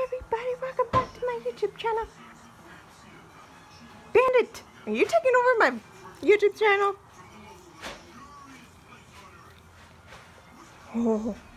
everybody, welcome back to my YouTube channel. Bandit, are you taking over my YouTube channel? Oh.